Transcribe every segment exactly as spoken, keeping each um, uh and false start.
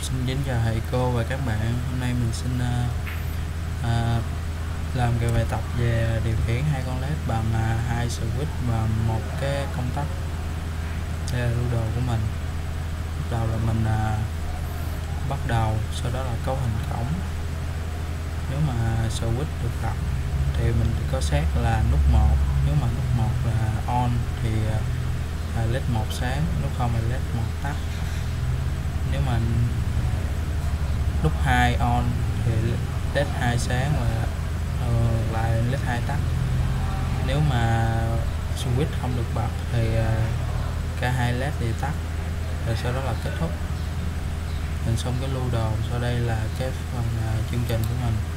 Xin kính chào thầy cô và các bạn. Hôm nay mình xin uh, uh, làm cái bài tập về điều khiển hai con led bằng uh, hai switch và một cái công tắc. Đây là lưu đồ của mình. Bắt đầu là mình uh, bắt đầu, sau đó là cấu hình cổng. Nếu mà switch được bật thì mình có xét là nút một. Nếu mà nút một là on thì uh, led một sáng, nút không là led một tắt. Nếu mà nút hai on thì led hai sáng và uh, lại led hai tắt. Nếu mà switch không được bật thì uh, cả hai led đều tắt, rồi sau đó là kết thúc. Mình xong cái lưu đồ. Sau đây là cái phần uh, chương trình của mình.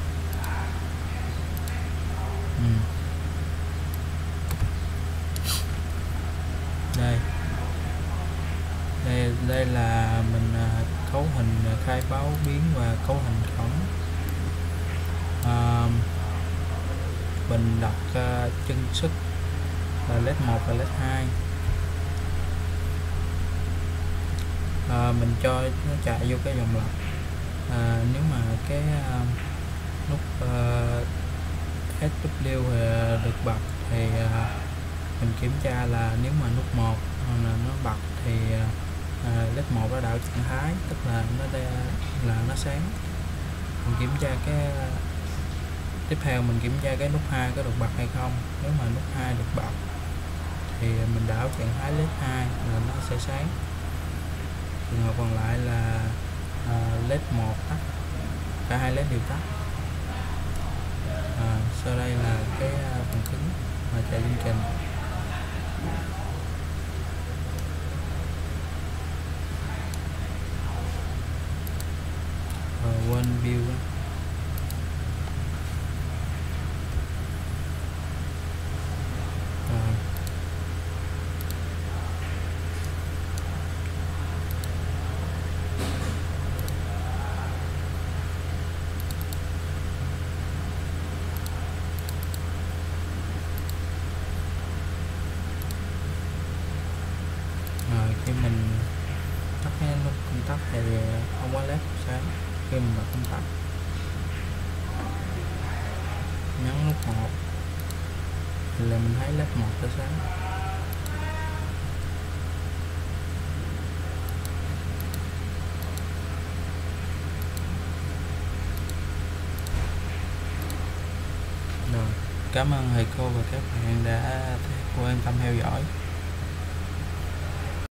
ừ. đây đây đây là mình uh, cấu hình khai báo biến và cấu hình cổng. À, mình đặt uh, chân sức là led một và led hai. À, mình cho nó chạy vô cái dòng lọc. À, nếu mà cái uh, nút uh, ét vê uh, được bật thì uh, mình kiểm tra là nếu mà nút một là nó bật thì uh, led một đã đảo trạng thái, tức là nó đây là nó sáng. Mình kiểm tra cái tiếp theo mình kiểm tra cái nút hai có được bật hay không. Nếu mà nút hai được bật thì mình đảo trạng thái led hai là nó sẽ sáng. Trường hợp còn lại là uh, led một tắt, cả hai led đều tắt. À, sau đây là cái uh, phần cứng mà chạy chương trình. Rồi, quên view đó. Rồi. Rồi khi mình tắt cái nút công tắc thì không có led sáng. Khi mình bật công tắc, nhấn nút một thì là mình thấy led một nó sáng. Rồi, cảm ơn thầy cô và các bạn đã quan tâm theo dõi.